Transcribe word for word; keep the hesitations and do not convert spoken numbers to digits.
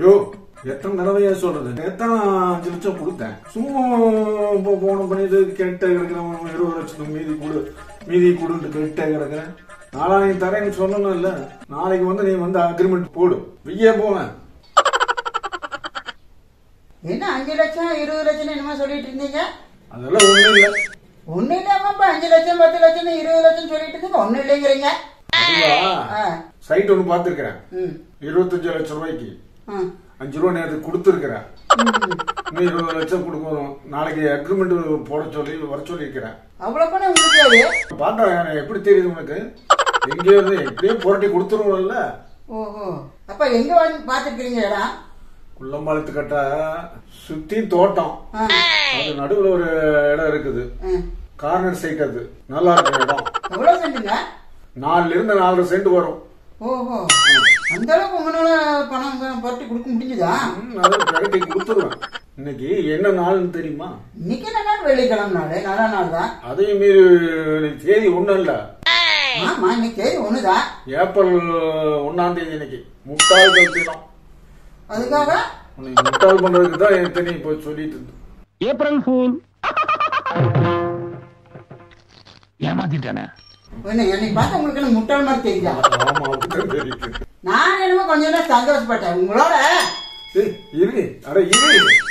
யோ எத்தனை தடவையா சொல்றது? நேத்தான் அஞ்சு லட்சம் கொடுத்தேன். சும்மா போன பண்ணிட்டு கெட்ட கிடக்குறேன். இருபது லட்சத்துக்கு மீதி கொடு மீதி கொடுன்னு கெட்ட கிடக்குறேன். நாளைக்கு தரேன்னு சொல்லணும் இல்ல. நாளைக்கு வந்து நீ வந்து அக்ரிமெண்ட் போடு. வெய்ய போவேன். என்ன அஞ்சு லட்சம் இருபது லட்சம் என்னமா சொல்லிட்டு இருந்தீங்க? அதெல்லாம் ஒண்ணும் இல்ல. ஒண்ணு இல்லாம அஞ்சு லட்சம் பத்து லட்சம் இருபது லட்சம் சொல்லிட்டு இருந்தீங்க. ஒண்ணு இல்லைங்கிறீங்க. சைட் ஒண்ணு பாத்துருக்கேன். இருபத்தஞ்சு லட்சம் ரூபாய்க்கு அஞ்சு ரூபா நேரத்துக்கு கொடுத்துருக்கிறேன். இன்னும் இருபது லட்சம் கொடுக்கணும். நாளைக்கு அக்ரிமெண்ட் போட சொல்லி வர சொல்லி இருக்கிறேன். அவ்வளவு பணம் உங்களுக்கு பாத்தா எப்படி தெரியுது உனக்கு? எங்கேயோ இருந்து எப்படியோ புரட்டி கொடுத்துருவோம்ல. ஓஹோ, அப்ப எங்க வந்து பாத்துருக்கீங்க இடம்? குள்ளம்பாலத்து கட்ட சுத்தி தோட்டம், அது நடுவுல ஒரு இடம் இருக்குது. Corner side. அது நல்லா இருக்கு இடம். எவ்வளவு சென்ட்டுங்க? நாலுல இருந்து நாலு சென்ட் வரும். ஓஹோ, அந்த அளவுக்கு உங்களால பணம் புரட்டி கொடுக்க முடிஞ்சுதா? அதை புரட்டி கொடுத்துருவேன். இன்னைக்கு என்ன நாள்னு தெரியுமா? இன்னைக்கு என்ன நாள்? வெள்ளிக்கிழமை நாள். நல்ல நாள் தான். அதையும் மீறி தேதி ஒண்ணும் இல்ல. ஆமா, இன்னைக்கு தேதி ஒண்ணுதான். ஏப்ரல் ஒன்னாம் தேதி. இன்னைக்கு முட்டாள் தினம். அதுக்காக முட்டாள் பண்றதுக்கு தான் எனக்கு தெரியும். இப்போ சொல்லிட்டு இருந்து ஏப்ரல் ஃபூல் ஏமாத்திட்டானே. என்னை பார்த்து உங்களுக்கு என்ன முட்டாள் மாதிரி தெரியுதா? ஆமா, அப்படிதான் தெரியுது. நான் என்னமோ கொஞ்சம் சந்தோஷப்பட்டேன் உங்களோட. இரு அட இரு